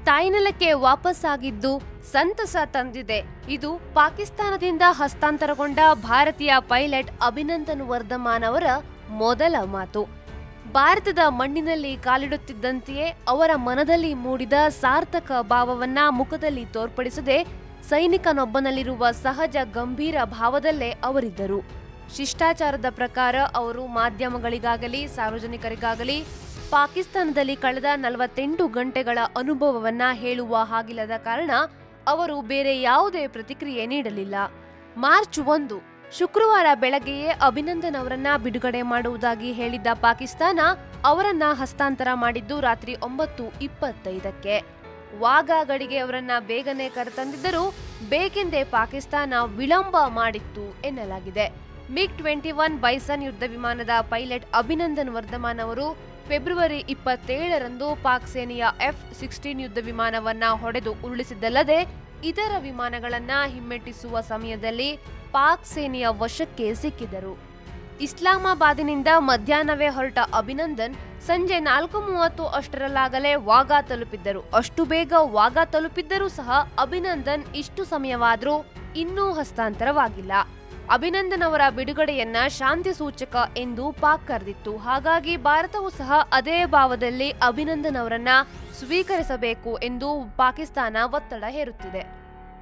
ತಾಯ್ನೆಲಕ್ಕೆ ವಾಪಸ್ಸಾಗಿದ್ದು ಸಂತಸ ತಂದಿದೆ. ಇದು ಪಾಕಿಸ್ತಾನದಿಂದ ಹಸ್ತಾಂತರಗೊಂಡ ಭಾರತೀಯ ಪೈಲಟ್ ಅಭಿನಂದನ್ ವರ್ಧಮಾನ್ ಅವರ ಮೊದಲ ಮಾತು. ಭಾರತದ ಮಣ್ಣಿನಲ್ಲಿ ಕಾಲಿಡುತ್ತಿದ್ದಂತೆಯೇ ಅವರ ಮನದಲ್ಲಿ ಮೂಡಿದ ಸಾರ್ಥಕ ಭಾವವನ್ನ ಮುಖದಲ್ಲಿ ತೋರ್ಪಡಿಸದೆ ಸೈನಿಕನೊಬ್ಬನಲ್ಲಿರುವ ಸಹಜ ಗಂಭೀರ ಭಾವದಲ್ಲೇ ಅವರಿದ್ದರು. ಶಿಷ್ಟಾಚಾರದ ಪ್ರಕಾರ ಅವರು ಮಾಧ್ಯಮಗಳಿಗಾಗಲಿ ಸಾರ್ವಜನಿಕರಿಗಾಗಲಿ ಪಾಕಿಸ್ತಾನದಲ್ಲಿ ಕಳೆದ 48 ಗಂಟೆಗಳ ಅನುಭವವನ್ನ ಹೇಳುವ ಹಾಗಿಲ್ಲದ ಕಾರಣ ಅವರು ಬೇರೆ ಯಾವುದೇ ಪ್ರತಿಕ್ರಿಯೆ ನೀಡಲಿಲ್ಲ. ಮಾರ್ಚ್ 1 ಶುಕ್ರವಾರ ಬೆಳಗ್ಗೆಯೇ ಅಭಿನಂದನ್ ಅವರನ್ನ ಬಿಡುಗಡೆ ಮಾಡುವುದಾಗಿ ಹೇಳಿದ್ದ ಪಾಕಿಸ್ತಾನ ಅವರನ್ನ ಹಸ್ತಾಂತರ ಮಾಡಿದ್ದು ರಾತ್ರಿ 9:25ಕ್ಕೆ. ವಾಘಾ ಗಡಿಗೆ ಅವರನ್ನ ಬೇಗನೆ ಕರೆತಂದಿದ್ದರೂ ಬೇಕೆಂದೇ ಪಾಕಿಸ್ತಾನ ವಿಳಂಬ ಮಾಡಿತ್ತು ಎನ್ನಲಾಗಿದೆ. MiG-21 ಬೈಸನ್ ಯುದ್ಧ ವಿಮಾನದ ಪೈಲಟ್ ಅಭಿನಂದನ್ ವರ್ಧಮಾನ್ ಅವರು ಫೆಬ್ರವರಿ 27ರಂದು ಪಾಕ್ ಸೇನೆಯ F-16 ಯುದ್ಧ ವಿಮಾನವನ್ನ ಹೊಡೆದು ಉರುಳಿಸಿದ್ದಲ್ಲದೆ ಇತರ ವಿಮಾನಗಳನ್ನ ಹಿಮ್ಮೆಟ್ಟಿಸುವ ಸಮಯದಲ್ಲಿ ಪಾಕ್ ಸೇನೆಯ ವಶಕ್ಕೆ ಸಿಕ್ಕಿದರು. ಇಸ್ಲಾಮಾಬಾದಿನಿಂದ ಮಧ್ಯಾಹ್ನವೇ ಹೊರಟ ಅಭಿನಂದನ್ ಸಂಜೆ 4:30 ಅಷ್ಟರಲ್ಲಾಗಲೇ ವಾಘಾ ತಲುಪಿದ್ದರು. ಅಷ್ಟು ಬೇಗ ವಾಘಾ ತಲುಪಿದ್ದರೂ ಸಹ ಅಭಿನಂದನ್ ಇಷ್ಟು ಸಮಯವಾದರೂ ಇನ್ನೂ ಹಸ್ತಾಂತರವಾಗಿಲ್ಲ. ಅಭಿನಂದನ್ ಅವರ ಬಿಡುಗಡೆಯನ್ನ ಶಾಂತಿ ಸೂಚಕ ಎಂದು ಪಾಕ್ ಕರೆದಿತ್ತು. ಹಾಗಾಗಿ ಭಾರತವೂ ಸಹ ಅದೇ ಭಾವದಲ್ಲಿ ಅಭಿನಂದನ್ ಅವರನ್ನ ಸ್ವೀಕರಿಸಬೇಕು ಎಂದು ಪಾಕಿಸ್ತಾನ ಒತ್ತಡ ಹೇರುತ್ತಿದೆ.